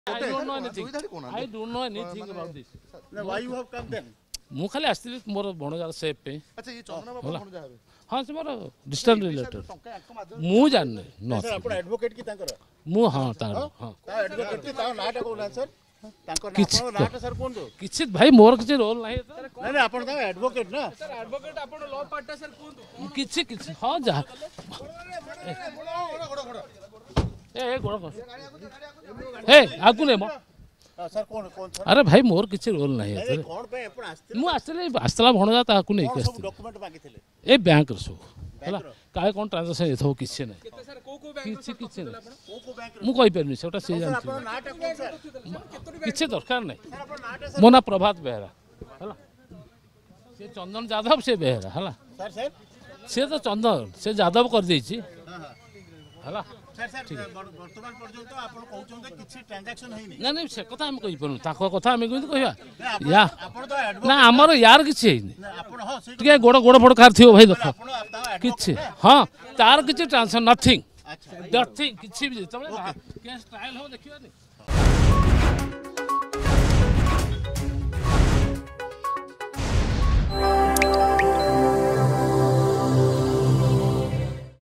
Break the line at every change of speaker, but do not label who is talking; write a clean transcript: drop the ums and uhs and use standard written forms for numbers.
I don't know anything. I don't know anything about this.
Why you have come then?
ମୁଁ ଖାଲି ଆସିଥିଲି ମୋର ଭଣଜାର safe ପାଇଁ।
अच्छा ये चंदन बाबू कौन जावे
ହଁ ସେ ମୋର ଡିଷ୍ଟାନ୍ସ ରିଲେଟେଡ୍ ମୁଁ ଜାଣିନି
सर आपण एडवोकेट की तांकर
ମୁଁ ହଁ ତାର ହଁ
ता एडवोकेट की ता नाटा कोना सर तांकर
किछि
नाटा नाटा सर कोन दो
କିଛି ଭାଇ ମୋର କିଛି ରୋଲ୍ ନାହିଁ
नहीं नहीं आपण ता एडवोकेट ना
सर एडवोकेट आपण लॉ पार्टनर सर कोन
କିଛି କିଛି ହଁ ଯାହା ଏ ଗୋଡ଼ କର ଏ ଆଗକୁ ନେ ମ
सर कोन कोन सर
अरे भाई मोर किसी रोल नहीं है
कोन पे आपण आस्ते
मु आसला भणजा ताकू नहीं
सब
केस
डॉक्यूमेंट मांगी थिले
ए बैंक रो सब हला काय कोन ट्रांजैक्शन एथो किछि नहीं
केते सर को बैंक
किछि नहीं
को बैंक
मु कहि परनी सेटा से
सर
जानछि
आपण नाटा कोन सर
किछि दरकार नहीं
सर आपण नाटा
मो ना प्रभात बेहरा हला से चंदन यादव से बेहरा हला
सर सर
से तो चंदन से यादव कर देछि
हां हां
हला
सर सर वर्तमान पर्यंत आपण कहउछन किछि ट्रांजैक्शन हेनी
ना नहीं से कथा हम कहि परनु ताको कथा हम कहि कहया या
आपण तो एडवोकेट
ना हमर यार किछि हेनी
आपण हां से
टिके गोड़ गोड़ फोड़ खार थियो भाई देखो
आपण आपता
किछि हां तार किछि ट्रांसफर नथिंग
अच्छा
नथिंग किछि भी तबले केस ट्रायल हो देखिबानी